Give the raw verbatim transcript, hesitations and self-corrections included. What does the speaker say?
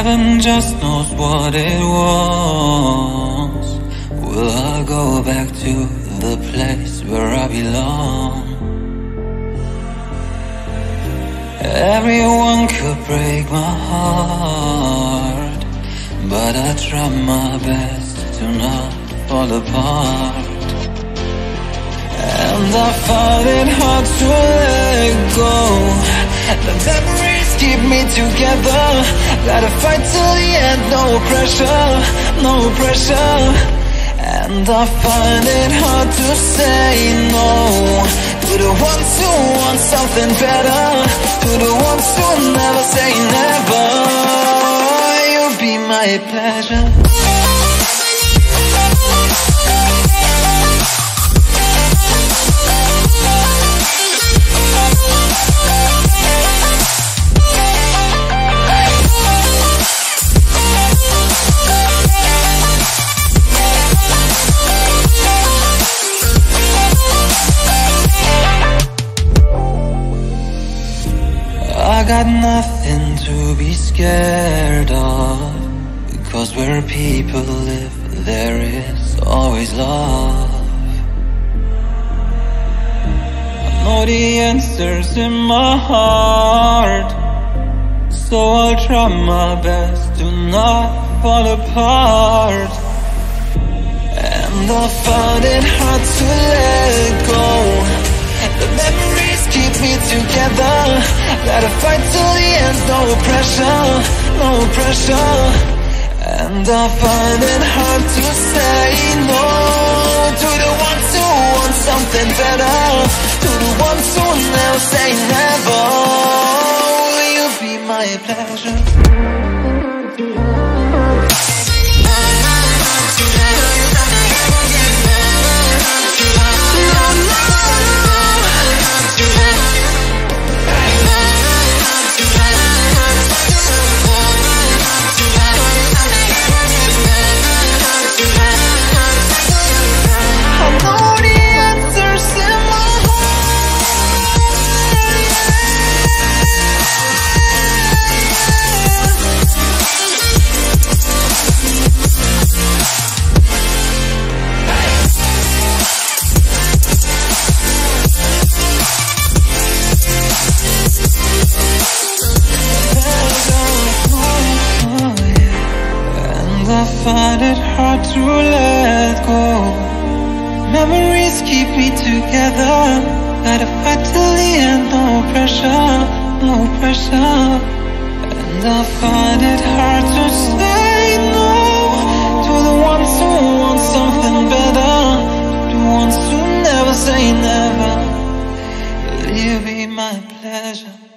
Heaven just knows what it was. Will I go back to the place where I belong? Everyone could break my heart, but I try my best to not fall apart. And I find it hard to let go. The memories keep me together. Gotta fight till the end, no pressure, no pressure. And I find it hard to say no to the ones who want something better, to the ones who never say never. You'll be my pleasure. I got nothing to be scared of, because where people live, there is always love. I know the answers in my heart, so I'll try my best to not fall apart. And I find it hard to let go. The memories keep me together. Gotta fight till the end, no pressure, no pressure. And I find it hard to say no to the ones who want something better, to the ones who never say never. Will you be my pleasure? I find it hard to let go. Memories keep me together. Gotta fight till the end, no pressure, no pressure. And I find it hard to say no to the ones who want something better, to the ones who never say never. Will you be my pleasure?